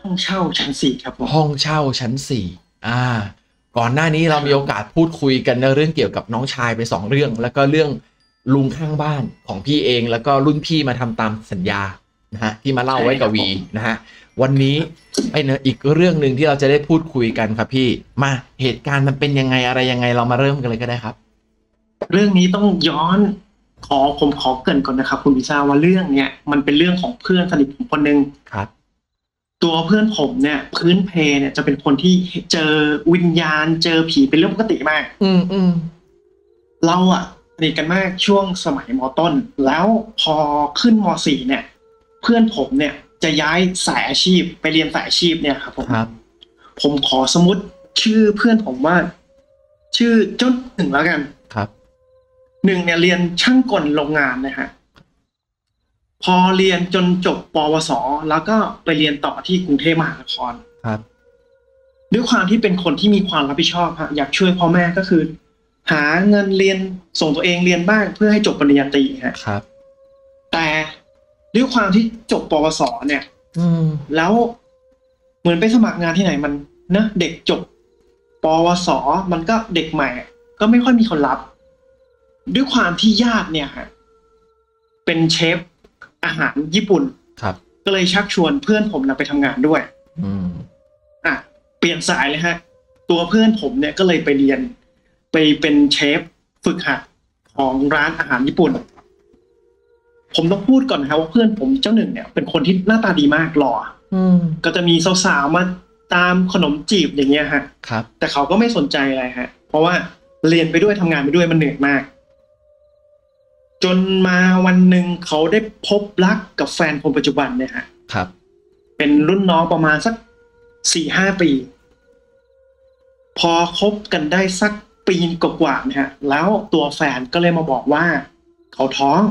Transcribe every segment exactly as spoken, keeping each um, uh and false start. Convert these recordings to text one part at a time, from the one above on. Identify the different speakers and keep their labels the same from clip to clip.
Speaker 1: ห้องเช่าชั้นสี่ครับผม
Speaker 2: ห้องเช่าชั้นสี่อ่าก่อนหน้านี้เรามีโอกาสพูดคุยกันในเรื่องเกี่ยวกับน้องชายไปสองเรื่องแล้วก็เรื่องลุงข้างบ้านของพี่เองแล้วก็รุ่นพี่มาทำตามสัญญานะฮะที่มาเล่าไว้กับวีนะฮะวันนี้ไอ้เนอะอีกเรื่องหนึ่งที่เราจะได้พูดคุยกันครับพี่มาเหตุการณ์มันเป็นยังไงอะไรยังไงเรามาเริ่มกันเลยก็ได้ครับ
Speaker 1: เรื่องนี้ต้องย้อนขอผมขอเกริ่นก่อนนะครับคุณพิซซ่าว่าเรื่องเนี้ยมันเป็นเรื่องของเพื่อนสนิทผมคนนึง
Speaker 2: ครับ
Speaker 1: ตัวเพื่อนผมเนี่ยพื้นเพเนี่ยจะเป็นคนที่เจอวิญญาณเจอผีเป็นเรื่องปกติมาก
Speaker 2: อืมอืม
Speaker 1: เราอะสนิทกันมากช่วงสมัยม.ต้นแล้วพอขึ้นม.สี่เนี่ยเพื่อนผมเนี่ยจะย้ายสายอาชีพไปเรียนสายอาชีพเนี่ยครับผม
Speaker 2: ครับ
Speaker 1: ผมขอสมมติชื่อเพื่อนผมว่าชื่อเจ้าหนึ่งแล้วกัน
Speaker 2: ครับ
Speaker 1: หนึ่งเนี่ยเรียนช่างกลโรงงานนะฮะพอเรียนจนจบปวสแล้วก็ไปเรียนต่อที่กรุงเทพมหานคร
Speaker 2: ครับ
Speaker 1: ด้วยความที่เป็นคนที่มีความรับผิดชอบฮะอยากช่วยพ่อแม่ก็คือหาเงินเรียนส่งตัวเองเรียนบ้างเพื่อให้จบปริญญาตรีฮะ
Speaker 2: ครับ
Speaker 1: แต่ด้วยความที่จบปวสเนี่ย
Speaker 2: อืม
Speaker 1: แล้วเหมือนไปสมัครงานที่ไหนมันนะเด็กจบปวสมันก็เด็กใหม่ก็ไม่ค่อยมีคนรับด้วยความที่ญาติเนี่ยฮะเป็นเชฟอาหารญี่ปุ่น
Speaker 2: ครับ
Speaker 1: ก็เลยชักชวนเพื่อนผมนะไปทำงานด้วย
Speaker 2: อืม
Speaker 1: อ่ะเปลี่ยนสายเลยฮะตัวเพื่อนผมเนี่ยก็เลยไปเรียนไปเป็นเชฟฝึกหัดของร้านอาหารญี่ปุ่นผมต้องพูดก่อนนะครับว่าเพื่อนผมเจ้าหนึ่งเนี่ยเป็นคนที่หน้าตาดีมากหล่อ
Speaker 2: อืม
Speaker 1: ก็จะมีสาวๆมาตามขนมจีบอย่างเงี้ยฮะ
Speaker 2: ครับ
Speaker 1: แต่เขาก็ไม่สนใจอะไรฮะเพราะว่าเรียนไปด้วยทำงานไปด้วยมันเหนื่อยมากจนมาวันหนึ่งเขาได้พบรักกับแฟนคนปัจจุบันเนี่ยฮะ
Speaker 2: ครับ
Speaker 1: เป็นรุ่นน้องประมาณสักสี่ห้าปีพอคบกันได้สักปีกว่าๆนะฮะแล้วตัวแฟนก็เลยมาบอกว่าเขาท้อง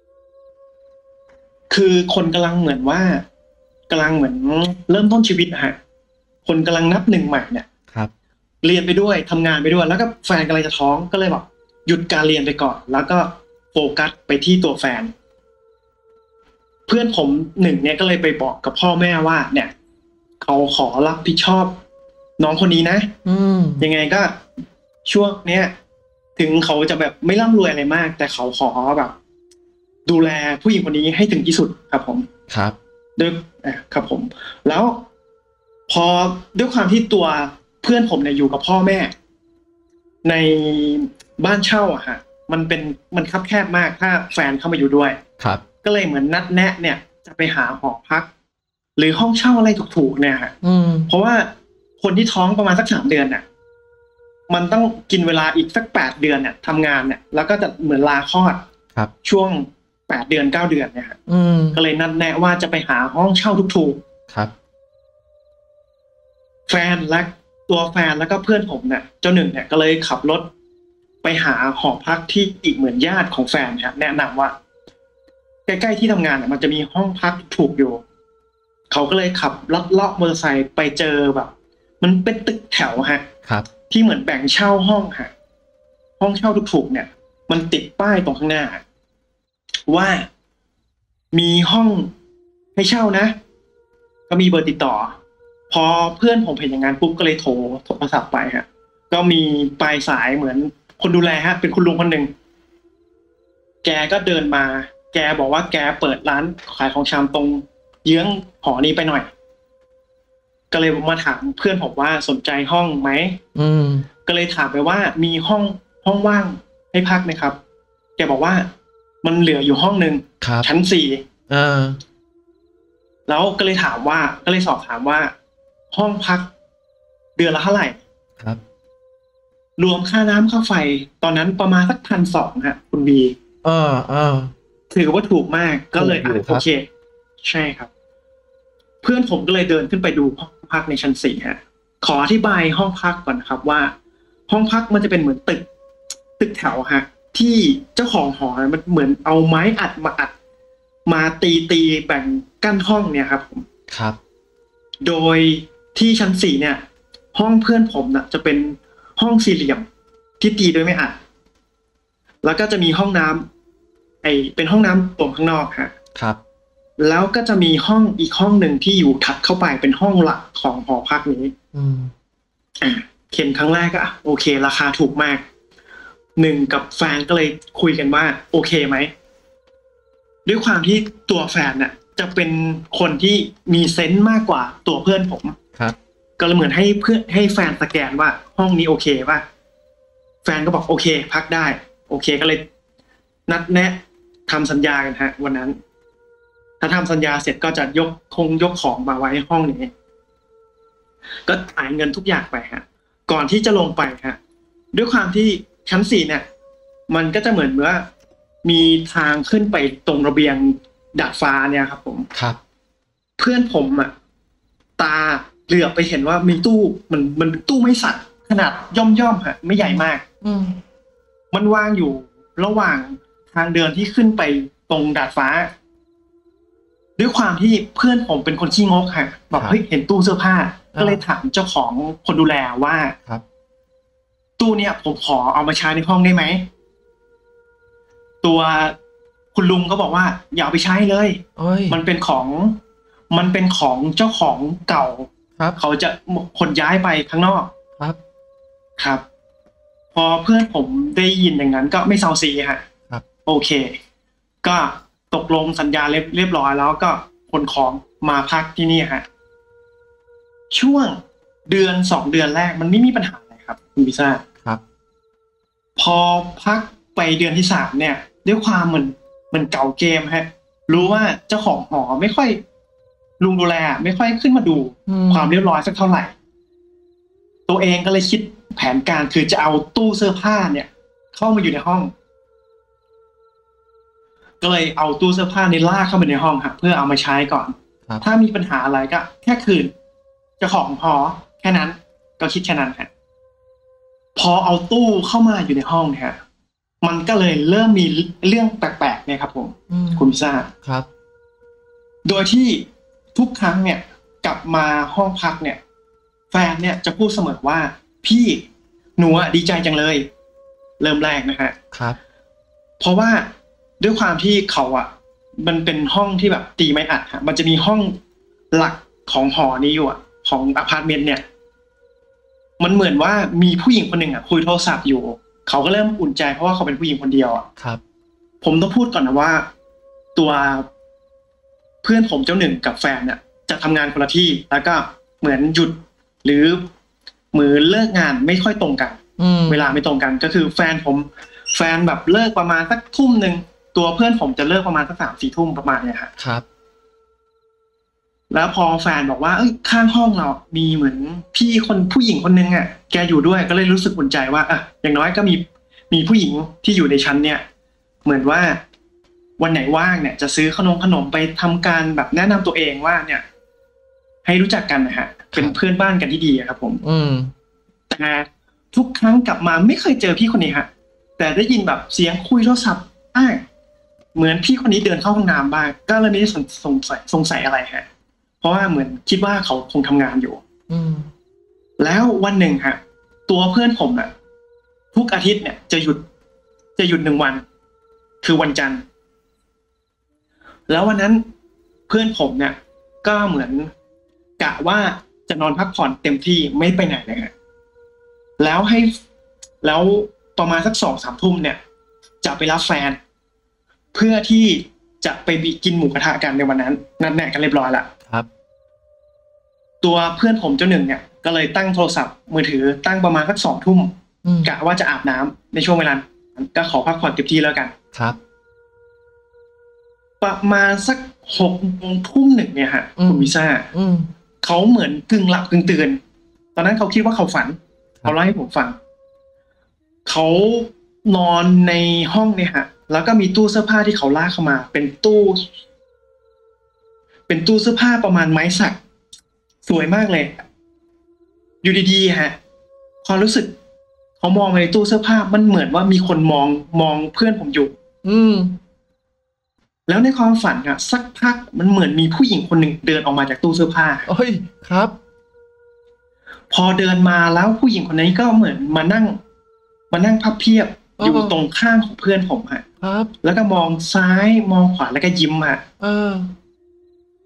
Speaker 1: คือคนกำลังเหมือนว่ากำลังเหมือนเริ่มต้นชีวิตนะฮะคนกำลังนับหนึ่งใหม่เนี่ย
Speaker 2: ครับ
Speaker 1: เรียนไปด้วยทำงานไปด้วยแล้วก็แฟนกำลังจะท้องก็เลยแบบหยุดการเรียนไปก่อนแล้วก็โฟกัสไปที่ตัวแฟนเพื่อนผมหนึ่งเนี่ยก็เลยไปบอกกับพ่อแม่ว่าเนี่ยเขาขอรับผิดชอบน้องคนนี้นะ
Speaker 2: อืม
Speaker 1: ยังไงก็ช่วงเนี้ยถึงเขาจะแบบไม่ร่ำรวยอะไรมากแต่เขาขอแบบดูแลผู้หญิงคนนี้ให้ถึงที่สุดครับผม
Speaker 2: ครับ
Speaker 1: ด้วยครับผมแล้วพอด้วยความที่ตัวเพื่อนผมเนี่ยอยู่กับพ่อแม่ในบ้านเช่าอะฮะมันเป็นมันคับแคบมากถ้าแฟนเข้ามาอยู่ด้วย
Speaker 2: ครับ
Speaker 1: ก็เลยเหมือนนัดแนะเนี่ยจะไปหาหอพักหรือห้องเช่าอะไรถูกๆเนี่ยฮะเพราะว่าคนที่ท้องประมาณสักสามเดือนเนี่ยมันต้องกินเวลาอีกสักแปดเดือนเนี่ยทำงานเนี่ยแล้วก็จะเหมือนลาคลอด
Speaker 2: ครับ
Speaker 1: ช่วงแปดเดือนเก้าเดือนเนี่ยฮะก็เลยนัดแนะว่าจะไปหาห้องเช่าถูก
Speaker 2: ๆครับ
Speaker 1: แฟนและตัวแฟนแล้วก็เพื่อนผมเนี่ยเจ้าหนึ่งเนี่ยก็เลยขับรถไปหาหอพักที่อีกเหมือนญาติของแฟนครับแนะนำว่าใกล้ๆที่ทำงานเนี่ยมันจะมีห้องพักถูกอยู่เขาก็เลยขับลัดเลาะมอเตอร์ไซค์ไปเจอแบบมันเป็นตึกแถวฮะ
Speaker 2: ครับ
Speaker 1: ที่เหมือนแบ่งเช่าห้องฮะห้องเช่าถูกๆเนี่ยมันติดป้ายตรงข้างหน้าว่ามีห้องให้เช่านะก็มีเบอร์ติดต่อพอเพื่อนผมเห็นอย่างนั้นปุ๊บก็เลยโทรโทรศัพท์ไปฮะก็มีปลายสายเหมือนคนดูแลฮะเป็นคุณลุงคนหนึ่งแกก็เดินมาแกบอกว่าแกเปิดร้านขายของชำตรงเยื้องหอนี้ไปหน่อยก็เลยมาถามเพื่อนผมว่าสนใจห้องไหม
Speaker 2: อืม
Speaker 1: ก็เลยถามไปว่ามีห้องห้องว่างให้พักไหมครับแกบอกว่ามันเหลืออยู่ห้องนึงชั้นสี่
Speaker 2: เออ
Speaker 1: แล้วก็เลยถามว่าก็เลยสอบถามว่าห้องพักเดือนละเท่าไหร่
Speaker 2: ครับ
Speaker 1: รวมค่าน้ำค่าไฟตอนนั้นประมาณสักพันสองฮะคุณบี
Speaker 2: เออเออ
Speaker 1: ถือว่าถูกมากก็เลยโอเคใช่ครับเพื่อนผมก็เลยเดินขึ้นไปดูห้องพักในชั้นสี่ฮะขออธิบายห้องพักก่อนนะครับว่าห้องพักมันจะเป็นเหมือนตึกตึกแถวฮะที่เจ้าของหอมันเหมือนเอาไม้อัดมาอัดมาตีตีแบ่งกั้นห้องเนี่ยครับผม
Speaker 2: ครับ
Speaker 1: โดยที่ชั้นสี่เนี่ยห้องเพื่อนผมน่ะจะเป็นห้องสี่เหลี่ยมที่ตีโดยไม่อัดแล้วก็จะมีห้องน้ำไอเป็นห้องน้ำตรงข้างนอกฮะ
Speaker 2: ครับ
Speaker 1: แล้วก็จะมีห้องอีกห้องหนึ่งที่อยู่ถัดเข้าไปเป็นห้องหลักของหอพักนี้
Speaker 2: อืม
Speaker 1: อ่ะเข็นครั้งแรกก็โอเคราคาถูกมากหนึ่งกับแฟนก็เลยคุยกันว่าโอเคไหมด้วยความที่ตัวแฟนน่ะจะเป็นคนที่มีเซนส์มากกว่าตัวเพื่อนผม
Speaker 2: ครับ
Speaker 1: ก็เลยเหมือนให้เพื่อนให้แฟนสแกนว่าห้องนี้โอเคป่ะแฟนก็บอกโอเคพักได้โอเคก็เลยนัดแนะทำสัญญากันฮะวันนั้นถ้าทำสัญญาเสร็จก็จะยกคงยกของมาไว้ห้องนี้ก็จ่ายเงินทุกอย่างไปฮะก่อนที่จะลงไปฮะด้วยความที่ชั้นสี่เนี่ยมันก็จะเหมือนว่ามีทางขึ้นไปตรงระเบียงดาดฟ้าเนี่ยครับผม
Speaker 2: ครับ
Speaker 1: เพื่อนผมอะตาเหลือบไปเห็นว่ามีตู้มันมันเป็นตู้ไม้สักขนาดย่อมย่อมๆฮะไม่ใหญ่มาก
Speaker 2: อืม
Speaker 1: มันวางอยู่ระหว่างทางเดินที่ขึ้นไปตรงดาดฟ้า ด้วยความที่เพื่อนผมเป็นคนขี้งกฮะบอกเฮ้ยเห็นตู้เสื้อผ้า ก็เลยถามเจ้าของคนดูแลว่า
Speaker 2: ครับ
Speaker 1: ตู้เนี่ยผมขอเอามาใช้ในห้องได้ไหมตัวคุณลุงก็บอกว่าอย่าเอาไปใช้เลย
Speaker 2: โอ้ย
Speaker 1: มันเป็นของมันเป็นของเจ้าของเก่า
Speaker 2: ครับ
Speaker 1: เขาจะขนย้ายไปข้างนอก
Speaker 2: ครับ
Speaker 1: ครับ พอเพื่อนผมได้ยินอย่างนั้นก็ไม่เซาซีฮะ
Speaker 2: ครับ
Speaker 1: โอเค ก็ตกลงสัญญาเรียบเรียบร้อยแล้วก็ขนของมาพักที่นี่ฮะช่วงเดือนสองเดือนแรกมันไม่มีปัญหาอะไรครับคุณพิซ่า
Speaker 2: ครับ
Speaker 1: พอพักไปเดือนที่สามเนี่ยด้วยความเหมือนเหมือนเก่าเกมฮะรู้ว่าเจ้าของหอไม่ค่อยลุงดูแลไม่ค่อยขึ้นมาดู
Speaker 2: อืม
Speaker 1: ความเรียบร้อยสักเท่าไหร่ ตัวเองก็เลยคิดแผนการคือจะเอาตู้เสื้อผ้าเนี่ย เข้ามาอยู่ในห้อง ก็เลยเอาตู้เสื้อผ้าในลากเข้ามาในห้องครับเพื่อเอามาใช้ก่อน
Speaker 2: ครับ
Speaker 1: ถ้ามีปัญหาอะไรก็แค่คืนเจ้าของหอแค่นั้น ก็คิดแค่นั้นฮะพอเอาตู้เข้ามาอยู่ในห้องเนี่ยฮะมันก็เลยเริ่มมีเรื่องแปลกๆเนี่ยครับผม
Speaker 2: อืม
Speaker 1: คุณพิซ่า
Speaker 2: ครับ
Speaker 1: โดยที่ทุกครั้งเนี่ยกลับมาห้องพักเนี่ย แฟนเนี่ยจะพูดเสมอว่าพี่หนูอะดีใจจังเลย เริ่มแรกนะฮะ
Speaker 2: ครับ
Speaker 1: เพราะว่าด้วยความที่เขาอะมันเป็นห้องที่แบบตีไม้อัดฮะมันจะมีห้องหลักของหอนี้อยู่อะของอพาร์ตเมนต์เนี่ย มันเหมือนว่ามีผู้หญิงคนหนึ่งอะคุยโทรศัพท์อยู่เขาก็เริ่มอุ่นใจเพราะว่าเขาเป็นผู้หญิงคนเดียวอะ
Speaker 2: ครับ
Speaker 1: ผมต้องพูดก่อนนะว่า ตัวเพื่อนผมเจ้าหนึ่งกับแฟนเนี่ยจะทำงานคนละที่แล้วก็เหมือนหยุด หรือมือเลิกงานไม่ค่อยตรงกัน
Speaker 2: อืม
Speaker 1: เวลาไม่ตรงกัน ก็คือแฟนผม แฟนแบบเลิกประมาณสักทุ่มหนึ่งตัวเพื่อนผมจะเลิกประมาณสักสามสี่ทุ่มประมาณเนี้ยฮะ
Speaker 2: ครับ
Speaker 1: แล้วพอแฟนบอกว่าเอ้ยข้างห้องเรามีเหมือนพี่คนผู้หญิงคนนึงอ่ะแกอยู่ด้วยก็เลยรู้สึกอุ่นใจว่าอ่ะอย่างน้อยก็มีมีผู้หญิงที่อยู่ในชั้นเนี่ย เหมือนว่าวันไหนว่างเนี่ยจะซื้อขนมขนมไปทำการแบบแนะนำตัวเองว่าเนี่ย ให้รู้จักกันนะฮะเป็นเพื่อนบ้านกันที่ดีอะครับผม
Speaker 2: อืม
Speaker 1: แต่ทุกครั้งกลับมาไม่เคยเจอพี่คนนี้ฮะแต่ได้ยินแบบเสียงคุยโทรศัพท์อ้ายเหมือนพี่คนนี้เดินเข้าห้องน้ำบ้างก็เลยไม่ได้สงสงสัยสงสัยอะไรฮะเพราะว่าเหมือนคิดว่าเขาคงทำงานอยู่
Speaker 2: อืม
Speaker 1: แล้ววันหนึ่งฮะตัวเพื่อนผมน่ะ ทุกอาทิตย์เนี่ย จะหยุดจะหยุดหนึ่งวัน คือวันจันทร์ แล้ววันนั้นเพื่อนผมเนี่ย ก็เหมือนกะว่าจะนอนพักผ่อนเต็มที่ไม่ไปไหนเลยฮะแล้วให้แล้วประมาณสักสองสามทุ่มเนี่ย จะไปรับแฟน เพื่อที่จะไปบิกินหมูกระทะกันในวันนั้นนัดแนะกันเรียบร้อยละ
Speaker 2: ครับ
Speaker 1: ตัวเพื่อนผมเจ้าหนึ่งเนี่ยก็เลยตั้งโทรศัพท์มือถือตั้งประมาณสักสองทุ่ม
Speaker 2: อืม
Speaker 1: กะว่าจะอาบน้ำในช่วงเวลานั้นก็ขอพักผ่อนเต็มที่แล้วกัน
Speaker 2: ครับ
Speaker 1: ประมาณสักหกโมงทุ่มหนึ่งเนี่ยฮะ
Speaker 2: อืม
Speaker 1: คุณวิซ่า
Speaker 2: อืม
Speaker 1: เขาเหมือนกึ่งหลับกึ่งตื่นตอนนั้นเขาคิดว่าเขาฝัน
Speaker 2: ครับ
Speaker 1: เขาเล่าให้ผมฟังเขานอนในห้องเนี่ยฮะ แล้วก็มีตู้เสื้อผ้าที่เขาลากเข้ามา เป็นตู้ เป็นตู้เสื้อผ้าประมาณไม้สัก สวยมากเลย อยู่ดีๆฮะความรู้สึกเขามองไปในตู้เสื้อผ้ามันเหมือนว่ามีคนมองมองเพื่อนผมอยู่
Speaker 2: อืม
Speaker 1: แล้วในความฝันอะสักพักมันเหมือนมีผู้หญิงคนหนึ่งเดินออกมาจากตู้เสื้อผ้า
Speaker 2: โอ้ย ครับ
Speaker 1: พอเดินมาแล้วผู้หญิงคนนี้ก็เหมือนมานั่ง มานั่งพับเพียบ
Speaker 2: อ๋อ
Speaker 1: อ
Speaker 2: อ
Speaker 1: ยู่ตรงข้างของเพื่อนผมฮะ
Speaker 2: ครับ
Speaker 1: แล้วก็มองซ้ายมองขวาแล้วก็ยิ้มฮะ
Speaker 2: เออ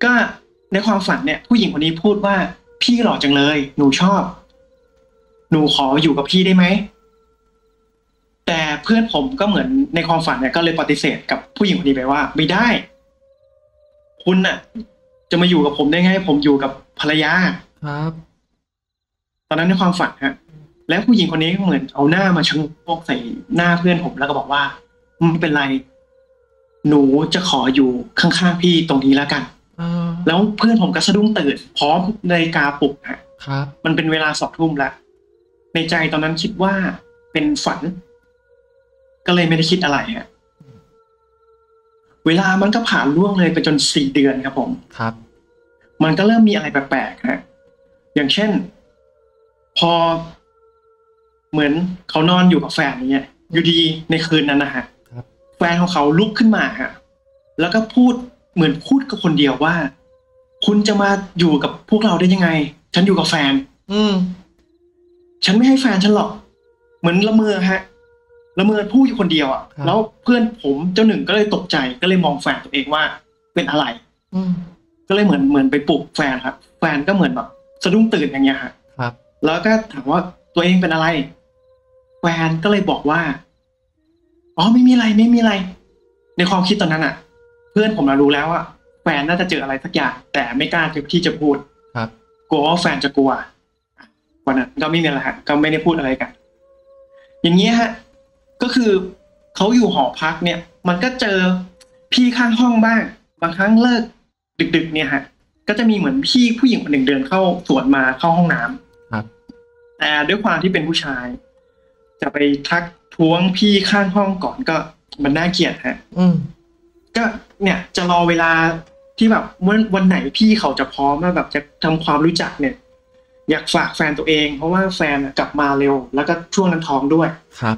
Speaker 1: ก็ในความฝันเนี่ยผู้หญิงคนนี้พูดว่าพี่หล่อจังเลยหนูชอบหนูขออยู่กับพี่ได้ไหมแต่เพื่อนผมก็เหมือนในความฝันเนี่ยก็เลยปฏิเสธกับผู้หญิงคนนี้ไปว่าไม่ได้คุณน่ะจะมาอยู่กับผมได้ไงผมอยู่กับภรรยา
Speaker 2: ครับ
Speaker 1: ตอนนั้นในความฝันฮะแล้วผู้หญิงคนนี้ก็เหมือนเอาหน้ามาชะโงกใส่หน้าเพื่อนผมแล้วก็บอกว่าไม่เป็นไรหนูจะขออยู่ข้างๆพี่ตรงนี้แล้วกันแล้วเพื่อนผมก็สะดุ้งตื่นพร้อมนาฬิกาปลุกฮะ
Speaker 2: ครับ
Speaker 1: มันเป็นเวลาสองทุ่มแล้วในใจตอนนั้นคิดว่าเป็นฝันก็เลยไม่ได้คิดอะไรฮะเวลามันก็ผ่านล่วงเลยไปจนสี่เดือนครับผม
Speaker 2: ครับ
Speaker 1: มันก็เริ่มมีอะไรแปลกๆฮะอย่างเช่นพอเหมือนเขานอนอยู่กับแฟนอย่างเงี้ยอยู่ดีในคืนนั้นนะฮะแฟนของเขาลุกขึ้นมาฮะแล้วก็พูดเหมือนพูดกับคนเดียวว่าคุณจะมาอยู่กับพวกเราได้ยังไงฉันอยู่กับแฟน
Speaker 2: อืม
Speaker 1: ฉันไม่ให้แฟนฉันหรอกเหมือนละเมอฮะละเมอพูดอยู่คนเดียวอ่ะแล้วเพื่อนผมเจ้าหนึ่งก็เลยตกใจก็เลยมองแฟนตัวเองว่าเป็นอะไร
Speaker 2: อืม
Speaker 1: ก็เลยเหมือนเหมือนไปปลุกแฟนครับแฟนก็เหมือนแบบสะดุ้งตื่นอย่างเงี้ยฮะ
Speaker 2: ครับ
Speaker 1: แล้วก็ถามว่าตัวเองเป็นอะไรแฟนก็เลยบอกว่าอ๋อไม่มีอะไรไม่มีอะไรในความคิดตอนนั้นอ่ะเพื่อนผมรู้แล้วว่าแฟนน่าจะเจออะไรสักอย่างแต่ไม่กล้าที่จะพูด
Speaker 2: ครับ
Speaker 1: กลัวว่าแฟนจะกลัววันนั้นก็ไม่มีอะไรฮะก็ไม่ได้พูดอะไรกันอย่างเงี้ยฮะก็คือเขาอยู่หอพักเนี่ยมันก็เจอพี่ข้างห้องบ้างบางครั้งเลิกดึกๆเนี่ยฮะก็จะมีเหมือนพี่ผู้หญิงคนหนึ่งเดินเข้าสวนมาเข้าห้องน้
Speaker 2: ำครับ
Speaker 1: แต่ด้วยความที่เป็นผู้ชายจะไปทักท้วงพี่ข้างห้องก่อนก็มันน่าเกลียดฮะ
Speaker 2: อืม
Speaker 1: ก็เนี่ยจะรอเวลาที่แบบวันวันไหนพี่เขาจะพร้อมแบบจะทำความรู้จักเนี่ยอยากฝากแฟนตัวเองเพราะว่าแฟนกลับมาเร็วแล้วก็ช่วงนั้นท้องด้วย
Speaker 2: ครับ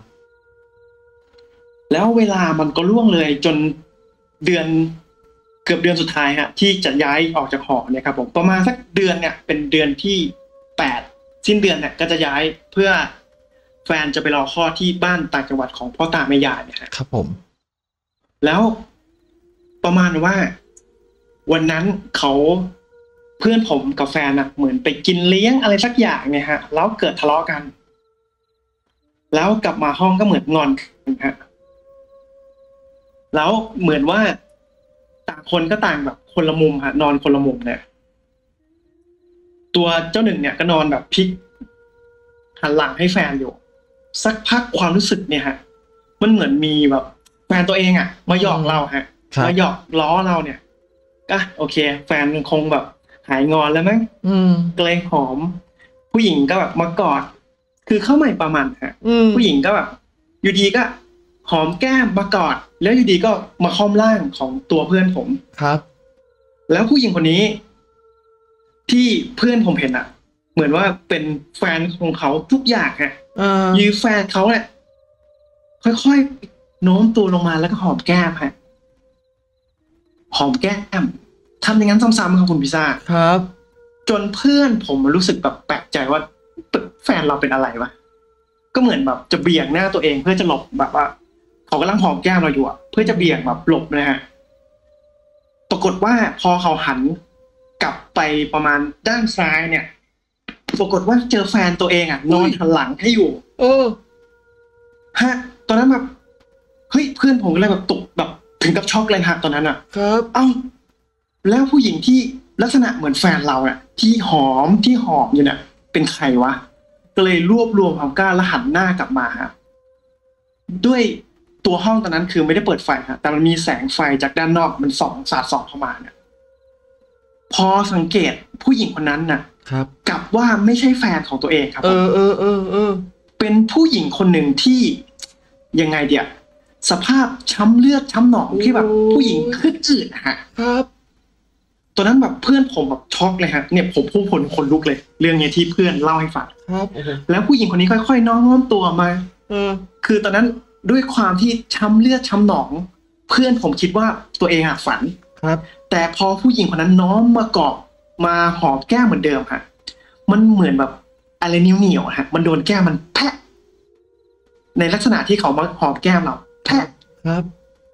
Speaker 1: แล้วเวลามันก็ล่วงเลยจนเดือนเกือบเดือนสุดท้ายฮะที่จะย้ายออกจากหอเนี่ยครับผมประมาณสักเดือนเนี่ยเป็นเดือนที่แปดสิ้นเดือนเนี่ยก็จะย้ายเพื่อแฟนจะไปรอคลอดที่บ้านต่างจังหวัดของพ่อตาแม่ยายเนี่ย
Speaker 2: ครับผม
Speaker 1: แล้วประมาณว่าวันนั้นเขาเพื่อนผมกับแฟนน่ะเหมือนไปกินเลี้ยงอะไรสักอย่างเนี่ยฮะแล้วเกิดทะเลาะกันแล้วกลับมาห้องก็เหมือนงอนกันฮะแล้วเหมือนว่าต่างคนก็ต่างแบบคนละมุมฮะนอนคนละมุมเนี่ยตัวเจ้าหนึ่งเนี่ยก็นอนแบบพลิกหันหลังให้แฟนอยู่สักพักความรู้สึกเนี่ยฮะมันเหมือนมีแบบแฟนตัวเองอ่ะมาหยอกเราฮะมาหยอกล้อเราเนี่ยก็โอเคแฟนคงแบบหายงอนแล้วมั้งเกรงหอมผู้หญิงก็แบบมากอดคือเข้ามาประมาณฮะผู้หญิงก็แบบอยู่ดีก็หอมแก้มมากอดแล้วอยู่ดีก็มาค่อมร่างของตัวเพื่อนผม
Speaker 2: ครับ
Speaker 1: แล้วผู้หญิงคนนี้ที่เพื่อนผมเห็นอ่ะเหมือนว่าเป็นแฟนของเขาทุกอย่างฮะยืมแฟนเขาเนี่ยค่อยๆโน้มตัวลงมาแล้วก็หอมแก้มฮะหอมแก้มทำอย่างนั้นซ้ำๆครับคุณพิซ่า
Speaker 2: ครับ
Speaker 1: จนเพื่อนผมรู้สึกแบบแปลกใจว่าแฟนเราเป็นอะไรวะก็เหมือนแบบจะเบี่ยงหน้าตัวเองเพื่อจะหลบแบบว่าเขากำลังหอมแก้มเราอยู่อ่ะเพื่อจะเบี่ยงแบบหลบนะฮะปรากฏว่าพอเขาหันกลับไปประมาณด้านซ้ายเนี่ยปรากฏว่าเจอแฟนตัวเองอ่ะนอนหันหลังให้อยู่
Speaker 2: เออ
Speaker 1: ฮะตอนนั้นแบบเฮ้ยเพื่อนผมก็เลยแบบตกแบบถึงกับช็อกเลยฮะตอนนั้นอ่ะ
Speaker 2: ครับ
Speaker 1: เอ้าแล้วผู้หญิงที่ลักษณะเหมือนแฟนเราอ่ะที่หอมที่หอมอยู่เนี่ยเป็นใครวะก็เลยรวบรวมความกล้าแล้วหันหน้ากลับมาฮะด้วยตัวห้องตอนนั้นคือไม่ได้เปิดไฟฮะแต่มันมีแสงไฟจากด้านนอกมันส่องสาดส่องเข้ามาเนี่ยพอสังเกตผู้หญิงคนนั้นน่ะ
Speaker 2: ครับ
Speaker 1: กลับว่าไม่ใช่แฟนของตัวเองครับ
Speaker 2: เออเออเออเออ
Speaker 1: เป็นผู้หญิงคนหนึ่งที่ยังไงเดียสภาพช้ำเลือดช้ำหนองที่แบบผู้หญิงขึ้นอืดฮะ
Speaker 2: ครับ
Speaker 1: ตอนนั้นแบบเพื่อนผมแบบช็อกเลยฮะเนี่ยผมพูดผลคนลุกเลยเรื่องนี้ที่เพื่อนเล่าให้ฟัง
Speaker 2: ครับ
Speaker 1: แล้วผู้หญิงคนนี้ค่อยๆน้อมตัวมา
Speaker 2: เออ
Speaker 1: คือตอนนั้นด้วยความที่ช้ำเลือดช้ำหนองเพื่อนผมคิดว่าตัวเองอะฝัน
Speaker 2: ครับ
Speaker 1: แต่พอผู้หญิงคนนั้นน้อมมากอบมาหอมแก้มเหมือนเดิมฮะมันเหมือนแบบอะไรนิ้วเหนียวฮะมันโดนแก้มมันแพะในลักษณะที่เขามาหอมแก้มเราแพะ
Speaker 2: ครับ
Speaker 1: มัน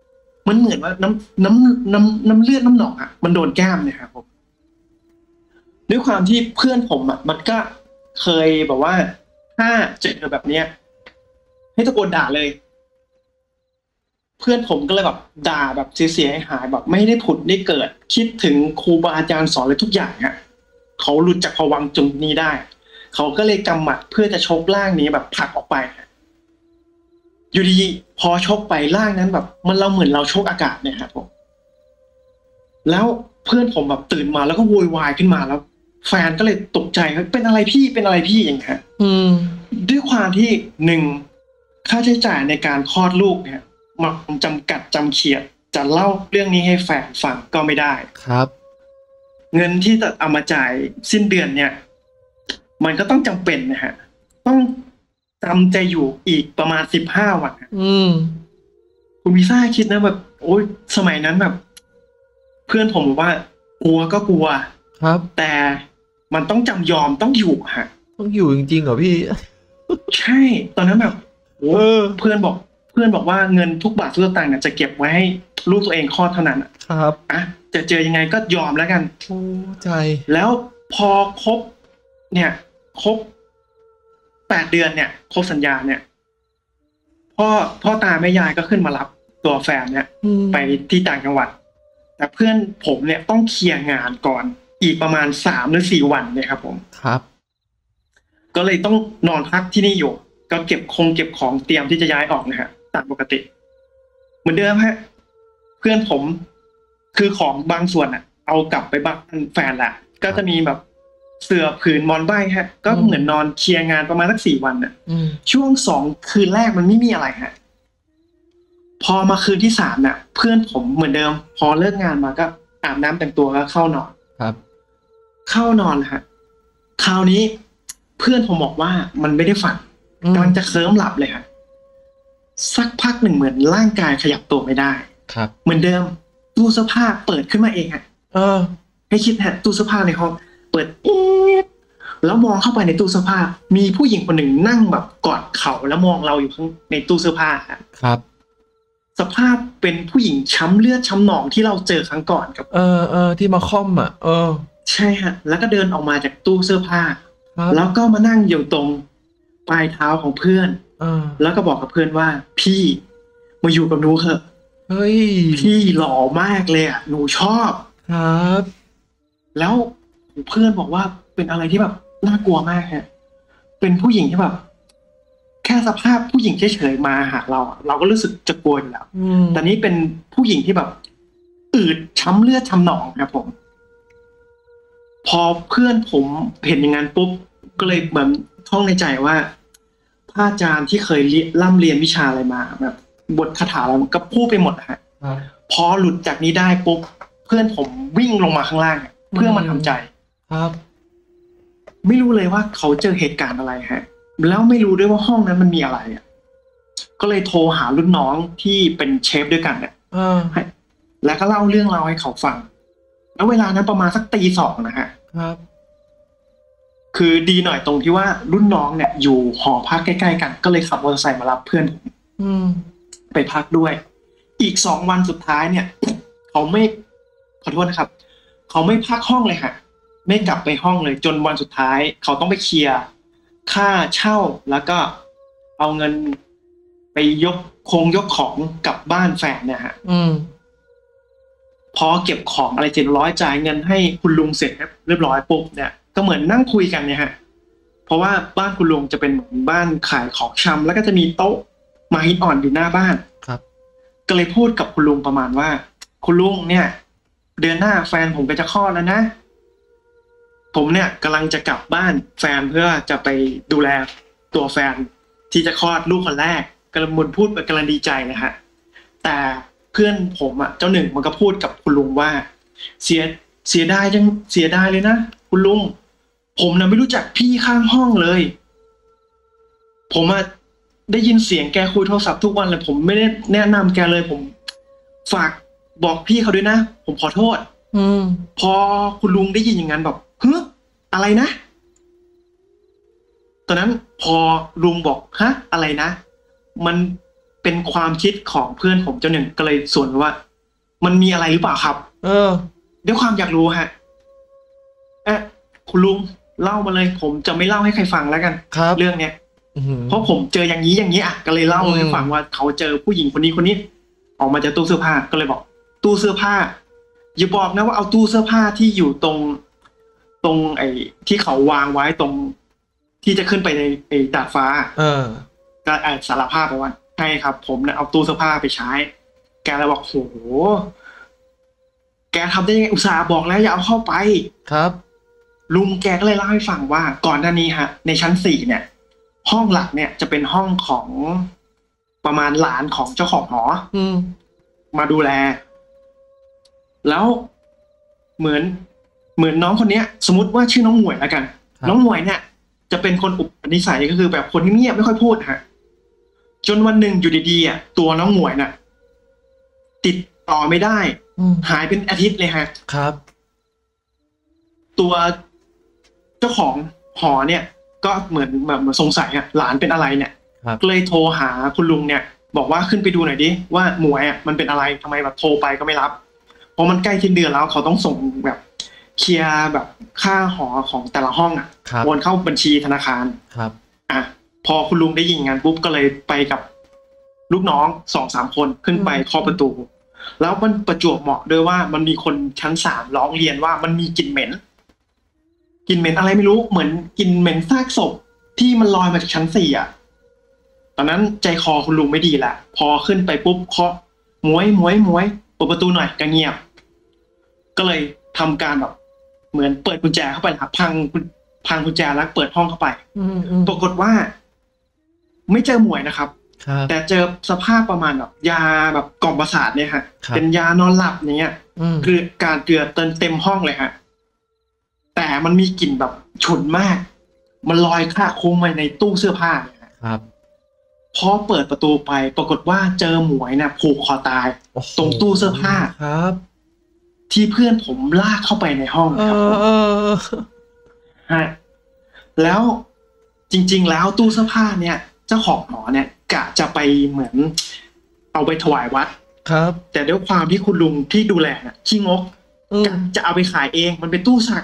Speaker 1: มันเหมือนว่าน้ำน้ำน้ำน้ำเลือดน้ำหนองอ่ะมันโดนแก้มเนี่ยครับผมด้วยความที่เพื่อนผมอ่ะมันก็เคยแบบว่าถ้าเจอแบบเนี้ยให้ตะโกนด่าเลยเพื่อนผมก็เลยแบบด่าแบบเสียหายแบบไม่ได้ผุดได้เกิดคิดถึงครูบาอาจารย์สอนเลยทุกอย่างฮะเขาหลุดจากภวังค์จุดนี้ได้เขาก็เลยกำหมัดเพื่อจะชกร่างนี้แบบผลักออกไปอยู่ดีพอชกไปร่างนั้นแบบมันเราเหมือนเราชกอากาศเนี่ยครับผมแล้วเพื่อนผมแบบตื่นมาแล้วก็โวยวายขึ้นมาแล้วแฟนก็เลยตกใจว่าเป็นอะไรพี่เป็นอะไรพี่อย่างเงี้ยด้วยความที่หนึ่งค่าใช้จ่ายในการคลอดลูกเนี่ยมันจำกัดจำเขียดจะเล่าเรื่องนี้ให้แฟนฟังก็ไม่ได้
Speaker 2: ครับ
Speaker 1: เงินที่จะเอามาจ่ายสิ้นเดือนเนี่ยมันก็ต้องจำเป็นนะฮะต้องจำใจอยู่อีกประมาณสิบห้าวัน
Speaker 2: อืม
Speaker 1: คุณวีซ่าคิดนะแบบโอ้ยสมัยนั้นแบบเพื่อนผมบอกว่ากลัวก็กลัว
Speaker 2: ครับ
Speaker 1: แต่มันต้องจำยอมต้องอยู่ฮะ
Speaker 2: ต้องอยู่จริงๆเหรอพี่
Speaker 1: ใช่ตอนนั้นแบบโอ้เพื่อนบอกเพื่อนบอกว่าเงินทุกบาททุกสตางค์เนี่ยจะเก็บไว้ให้ลูกตัวเองคลอดเท่านั้น
Speaker 2: ครับ
Speaker 1: อ่ะจะเจอยังไงก็ยอมแล้วกัน
Speaker 2: โอ้ใจ
Speaker 1: แล้วพอครบเนี่ยครบแปดเดือนเนี่ยครบสัญญาเนี่ยพ่อพ่อตาแม่ยายก็ขึ้นมารับตัวแฟนเนี่ยไปที่ต่างจังหวัดแต่เพื่อนผมเนี่ยต้องเคลียร์งานก่อนอีกประมาณสามหรือสี่วันเนี่ยครับผม
Speaker 2: ครับ
Speaker 1: ก็เลยต้องนอนพักที่นี่อยู่ก็เก็บคงเก็บของเตรียมที่จะย้ายออกนะฮะตามปกติเหมือนเดิมฮะเพื่อนผมคือของบางส่วนอ่ะเอากลับไปบ้านแฟนแหละก็จะมีแบบเสื่อผืนมอนใบฮะก็เหมือนนอนเคลียร์งานประมาณสักสี่วันน่ะช่วงสองคืนแรกมันไม่มีอะไรฮะพอมาคืนที่สามน่ะเพื่อนผมเหมือนเดิมพอเลิกงานมาก็อาบน้ำแต่งตัวก็เข้านอน
Speaker 2: ครับ
Speaker 1: เข้านอนฮะคราวนี้เพื่อนผมบอกว่ามันไม่ได้ฝันกำลังจะเคลิ้มหลับเลยฮะสักพักหนึ่งเหมือนร่างกายขยับตัวไม่ได้
Speaker 2: ครับ
Speaker 1: เหมือนเดิมตู้เสื้อผ้าเปิดขึ้นมาเองฮะ
Speaker 2: เออ
Speaker 1: ให้คิดฮะตู้เสื้อผ้าในห้องเปิดเอ๊ะแล้วมองเข้าไปในตู้เสื้อผ้ามีผู้หญิงคนหนึ่งนั่งแบบกอดเข่าแล้วมองเราอยู่ข้างในตู้เสื้อผ้า
Speaker 2: ครับ
Speaker 1: สภาพเป็นผู้หญิงช้ำเลือดช้ำหนองที่เราเจอครั้งก่อนกับ
Speaker 2: เออเออที่มาค่อมอ่ะเออ
Speaker 1: ใช่ฮะแล้วก็เดินออกมาจากตู้เสื้อผ้าแล้วก็มานั่งอยู่ตรงปลายเท้าของเพื่อนแล้วก็บอกกับเพื่อนว่าพี่มาอยู่กับหนูเถอะ
Speaker 2: เฮ้ย
Speaker 1: พี่หล่อมากเลยอ่ะหนูชอบ
Speaker 2: ครับ
Speaker 1: แล้วเพื่อนบอกว่าเป็นอะไรที่แบบน่ากลัวมากฮะเป็นผู้หญิงที่แบบแค่สภาพผู้หญิงเฉยๆมาหาเราเราก็รู้สึกจะกลัวอยู่แล้วแต่นี้เป็นผู้หญิงที่แบบอืดช้ำเลือดช้ำหนองครับผมพอเพื่อนผมเห็นอย่างนั้นปุ๊บก็เลยเหมือนท่องในใจว่าพระอาจารย์ที่เคยร่ำเรียนวิชาอะไรมาแบบบทคาถาอะไรก็พูดไปหมดฮะพอหลุดจากนี้ได้ปุ๊บเพื่อนผมวิ่งลงมาข้างล่างเพื่อมาทำใจ
Speaker 2: ครับ
Speaker 1: ไม่รู้เลยว่าเขาเจอเหตุการณ์อะไรฮะแล้วไม่รู้ด้วยว่าห้องนั้นมันมีอะไรอ่ะก็เลยโทรหารุ่นน้องที่เป็นเชฟด้วยกันเนี่ยแล้วก็เล่าเรื่องราวให้เขาฟังแล้วเวลานั้นประมาณสักตีสองนะฮะ
Speaker 2: ครับ
Speaker 1: คือดีหน่อยตรงที่ว่ารุ่นน้องเนี่ยอยู่หอพักใกล้ๆกันก็เลยขับมอเตอร์ไซค์มารับเพื่อนผมไปพักด้วยอีกสองวันสุดท้ายเนี่ยเขาไม่ขอโทษนะครับเขาไม่พักห้องเลยฮะไม่กลับไปห้องเลยจนวันสุดท้ายเขาต้องไปเคลียร์ค่าเช่าแล้วก็เอาเงินไปยกคงยกของกลับบ้านแฟนเนี่ยฮะพอเก็บของอะไรเสร็จร้อยจ่ายเงินให้คุณลุงเสร็จเรียบร้อยปุ๊บเนี่ยก็เหมือนนั่งคุยกันเนี่ยฮะเพราะว่าบ้านคุณลุงจะเป็นเหมือนบ้านขายของชำแล้วก็จะมีโต๊ะไม้อ่อนอยู่หน้าบ้าน
Speaker 2: ครับ
Speaker 1: ก็เลยพูดกับคุณลุงประมาณว่าคุณลุงเนี่ยเดือนหน้าแฟนผมก็จะคลอดแล้วนะผมเนี่ยกำลังจะกลับบ้านแฟนเพื่อจะไปดูแลตัวแฟนที่จะคลอดลูกคนแรกกำลังมุนพูดกำลังดีใจนะฮะแต่เพื่อนผมอ่ะเจ้าหนึ่งมันก็พูดกับคุณลุงว่าเสียเสียดายจังเสียดายเลยนะคุณลุงผมน่ะไม่รู้จักพี่ข้างห้องเลยผมอ่ะได้ยินเสียงแกคุยโทรศัพท์ทุกวันเลยผมไม่ได้แนะนำแกเลยผมฝากบอกพี่เขาด้วยนะผมขอโทษ
Speaker 2: อืม
Speaker 1: พอคุณลุงได้ยินอย่างนั้นแบบเฮ้ยอะไรนะตอนนั้นพอลุงบอกฮะอะไรนะมันเป็นความคิดของเพื่อนผมเจ้าหนึ่งก็เลยส่วนว่ามันมีอะไรหรือเปล่าครับ
Speaker 2: เออ
Speaker 1: ด้วยความอยากรู้ฮะเอ๊ะคุณลุงเล่ามาเลย ผมจะไม่เล่าให้ใครฟังแล้วกัน
Speaker 2: ครับ
Speaker 1: เรื่องเนี้ย
Speaker 2: อืม
Speaker 1: เพราะผมเจออย่างนี้อย่างนี้อ่ะก็เลยเล่าให้ฟังว่าเขาเจอผู้หญิงคนนี้คนนี้ ออกมาจากตู้เสื้อผ้าก็เลยบอก ตู้เสื้อผ้าอย่าบอกนะว่าเอาตู้เสื้อผ้าที่อยู่ตรง ตรงไอ้ที่เขาวางไว้ตรง ที่จะขึ้นไปในไอ้ดาดฟ้า
Speaker 2: เออ
Speaker 1: ก็ไอ้สารภาพไปว่าใช่ครับ ผมเนี่ยเอาตู้เสื้อผ้าไปใช้ แกเลยบอกโหแกทำได้ยังไงอุตส่าห์บอกแล้วอย่าเอาเข้าไป
Speaker 2: ครับ
Speaker 1: ลุงแกก็เลยเล่าให้ฟังว่าก่อนหน้านี้ฮะในชั้นสี่เนี่ย ห้องหลักเนี่ยจะเป็นห้องของประมาณหลานของเจ้าของหอ
Speaker 2: อืม
Speaker 1: มาดูแล แล้วเหมือนเหมือนน้องคนเนี้ย สมมติว่าชื่อน้องหมวยแล้วกัน น้องหมวยเนี่ยจะเป็นคนอุปนิสัยก็คือแบบคนเงียบไม่ค่อยพูดฮะจนวันหนึ่งอยู่ดีๆอ่ะตัวน้องหมวยน่ะติดต่อไม่ได้หายเป็นอาทิตย์เลยฮะ
Speaker 2: ครับ
Speaker 1: ตัวเจ้าของหอเนี่ยก็เหมือนแบบเหมือนสงสัยอ่ะหลานเป็นอะไรเนี่ยก็เลยโทรหาคุณลุงเนี่ยบอกว่าขึ้นไปดูหน่อยดิว่าหมวยอ่ะมันเป็นอะไรทำไมแบบโทรไปก็ไม่รับเพราะมันใกล้สิ้นเดือนแล้วเขาต้องส่งแบบเคลียร์แบบค่าหอของแต่ละห้องอ่ะโอนเข้าบัญชีธนาคาร
Speaker 2: ครับ
Speaker 1: อ่ะพอคุณลุงได้ยินงานปุ๊บก็เลยไปกับลูกน้องสองสามคนขึ้นไปเคาะประตูแล้วมันประจวบเหมาะด้วยว่ามันมีคนชั้นสามร้องเรียนว่ามันมีกลิ่นเหม็นกลิ่นเหม็นอะไรไม่รู้เหมือนกลิ่นเหม็นซากศพที่มันลอยมาจากชั้นสี่อ่ะตอนนั้นใจคอคุณลุงไม่ดีแหละพอขึ้นไปปุ๊บเคาะม้วยม้วยม้วยเปิดประตูหน่อยก็เงียบก็เลยทำการแบบเหมือนเปิดกุญแจเข้าไปครับพังพังกุญแจแล้วเปิดห้องเข้าไปปรากฏว่าไม่เจอหมวยนะครับแต่เจอสภาพประมาณแบบยาแบบกล่อมประสาทเนี่ยฮะเป็นยานอนหลับอย่างเงี้ยคือการเกลือเต็มเต็มห้องเลยฮะแต่มันมีกลิ่นแบบฉุนมากมันลอยคลาคลุ้งไปในตู้เสื้อผ้า
Speaker 2: ครับ
Speaker 1: พอเปิดประตูไปปรากฏว่าเจอหมวยนะผูกคอตายตรงตู้เสื้อผ้า
Speaker 2: ครับ
Speaker 1: ที่เพื่อนผมลากเข้าไปในห้องครับฮะแล้วจริงๆแล้วตู้เสื้อผ้าเนี่ยเจ้าของหอเนี่ยกะจะไปเหมือนเอาไปถวายวัด
Speaker 2: ครับ
Speaker 1: แต่ด้วยความที่คุณลุงที่ดูแลน่ะขี้งกกะจะเอาไปขายเองมันเป็นตู้สัก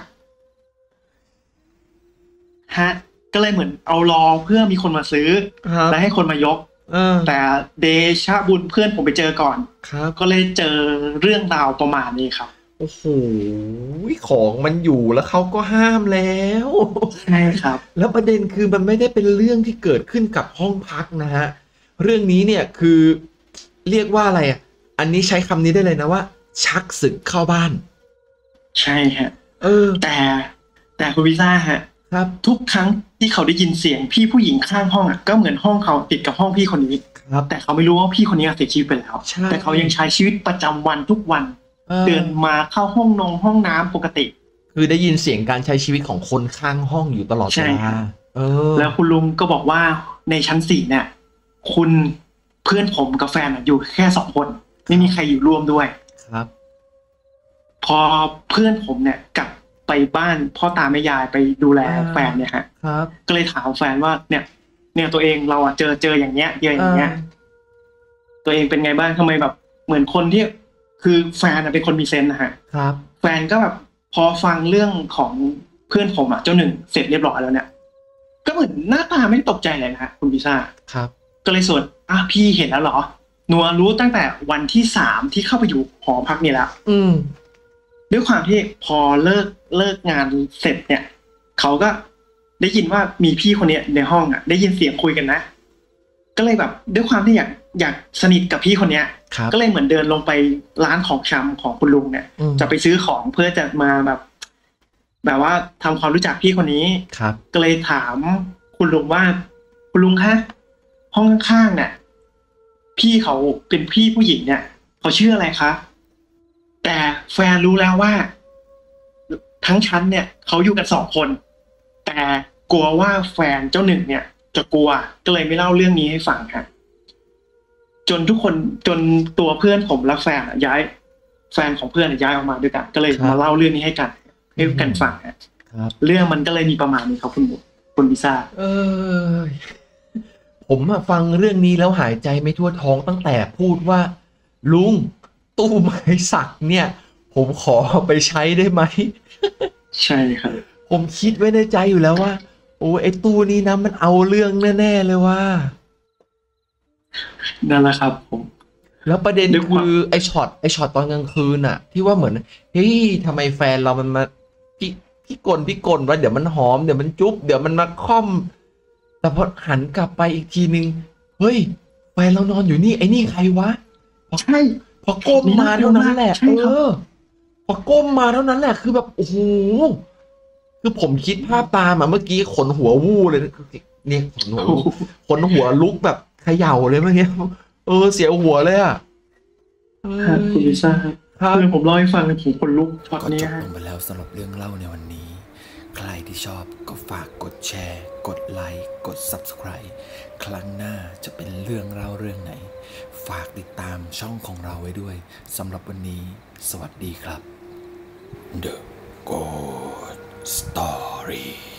Speaker 1: ฮะก็เลยเหมือนเอารอเพื่อมีคนมาซื้อและให้คนมายกแต่เดชะบุญเพื่อนผมไปเจอก่อนก็เลยเจอเรื่องราวประมาณนี้ครับ
Speaker 2: โอ้โหของมันอยู่แล้วเขาก็ห้ามแล้ว
Speaker 1: ใช่ครับ
Speaker 2: แล้วประเด็นคือมันไม่ได้เป็นเรื่องที่เกิดขึ้นกับห้องพักนะฮะเรื่องนี้เนี่ยคือเรียกว่าอะไรอ่ะอันนี้ใช้คำนี้ได้เลยนะว่าชักศึกเข้าบ้าน
Speaker 1: ใช่ฮะ
Speaker 2: เออ
Speaker 1: แต่แต่คุณพิซ่าฮะ
Speaker 2: ครับ
Speaker 1: ทุกครั้งที่เขาได้ยินเสียงพี่ผู้หญิงข้างห้องอ่ะก็เหมือนห้องเขาติดกับห้องพี่คนนี้
Speaker 2: ครับ
Speaker 1: แต่เขาไม่รู้ว่าพี่คนนี้เสียชีวิตไปแล้วแต่เขายังใช้ชีวิตประจำวันทุกวันเดินมาเข้าห้องนงห้องน้ำปกติ
Speaker 2: คือได้ยินเสียงการใช้ชีวิตของคนข้างห้องอยู่ตลอดเวลาเออ
Speaker 1: แล้วคุณลุงก็บอกว่าในชั้นสี่เนี่ยคุณเพื่อนผมกับแฟนอยู่แค่สองคนไม่มีใครอยู่ร่วมด้วย
Speaker 2: ครับ
Speaker 1: พอเพื่อนผมเนี่ยกลับไปบ้านพ่อตาแม่ยายไปดูแลแฟนเนี่ยฮะก็เลยถามแฟนว่าเนี่ยเนี่ยตัวเองเราอะเจอเจออย่างเงี้ยเจออย่างเงี้ยตัวเองเป็นไงบ้างทำไมแบบเหมือนคนที่คือแฟนเป็นคนมีเซนส์นะฮะ
Speaker 2: ครับ
Speaker 1: แฟนก็แบบพอฟังเรื่องของเพื่อนผมอะเจ้าหนึ่งเสร็จเรียบร้อยแล้วเนี่ยก็เหมือนหน้าตาไม่ตกใจเลยนะฮะคุณพิซ่า
Speaker 2: ครับ
Speaker 1: ก็เลยสวดอ่ะพี่เห็นแล้วเหรอหนูรู้ตั้งแต่วันที่สามที่เข้าไปอยู่หอพักนี่แล้ว
Speaker 2: อืม
Speaker 1: ด้วยความที่พอเลิกเลิกงานเสร็จเนี่ยเขาก็ได้ยินว่ามีพี่คนนี้ในห้องอ่ะได้ยินเสียงคุยกันนะก็เลยแบบด้วยความที่อยากอยากสนิทกับพี่คนเนี้ยก็เลยเหมือนเดินลงไปร้านของชำของคุณลุงเนี่ยจะไปซื้อของเพื่อจะมาแบบแบบว่าทำความรู้จักพี่คนนี้
Speaker 2: ครับ
Speaker 1: ก็เลยถามคุณลุงว่าคุณลุงคะห้องข้างๆเนี่ยพี่เขาเป็นพี่ผู้หญิงเนี่ยเขาชื่ออะไรคะแต่แฟนรู้แล้วว่าทั้งชั้นเนี่ยเขาอยู่กันสองคนแต่กลัวว่าแฟนเจ้าหนึ่งเนี่ยจะกลัวก็เลยไม่เล่าเรื่องนี้ให้ฟังค่ะจนทุกคนจนตัวเพื่อนผมและแฟนย้ายแฟนของเพื่อนย้ายออกมาด้วยกันก็เลยมาเล่าเรื่องนี้ให้กันให้กันฟังครับเรื่องมันก็เลยมีประมาณนี้ครับคุณคุณพิซ่า
Speaker 2: เออผมมาฟังเรื่องนี้แล้วหายใจไม่ทั่วท้องตั้งแต่พูดว่าลุงตู้ไม้สักเนี่ยผมขอไปใช้ได้ไหม
Speaker 1: ใช่ครับ
Speaker 2: ผมคิดไว้ในใจอยู่แล้วว่าโอ้ไอ้ตู้นี้นะมันเอาเรื่องแน่ๆเลยว่า
Speaker 1: นั่นแหละครับผม
Speaker 2: แล้วประเด็นคือไอ้ช็อตไอ้ช็อตตอนกลางคืนน่ะที่ว่าเหมือนเฮ้ยทำไมแฟนเรามันมาพี่พี่กลพี่กลว่าเดี๋ยวมันหอมเดี๋ยวมันจุ๊บเดี๋ยวมันมาค่อมแต่พอหันกลับไปอีกทีนึงเฮ้ยแฟนเรานอนอยู่นี่ไอ้นี่ใครวะ
Speaker 1: ใช่
Speaker 2: พอก้มมาเท่านั้นแหละเออพอก้มมาเท่านั้นแหละคือแบบโอ้โหคือผมคิดภาพตามอ่ะเมื่อกี้ขนหัววู้เลยเนี่ยขนหัวขนหัวลุกแบบเขย่าเลยเมื่อกี้เออเสียหัวเลยอ่ะ
Speaker 1: ครับคุณลิซ่าครับคือผมเล่าให้ฟังผมขนลุกช็อตนี้
Speaker 3: ก็จบลงไปแล้วสำหรับเรื่องเล่าในวันนี้ใครที่ชอบก็ฝากกดแชร์กดไลค์กด ซับสไครบ์ ครั้งหน้าจะเป็นเรื่องเล่าเรื่องไหนฝากติดตามช่องของเราไว้ด้วยสำหรับวันนี้สวัสดีครับ The Ghost Story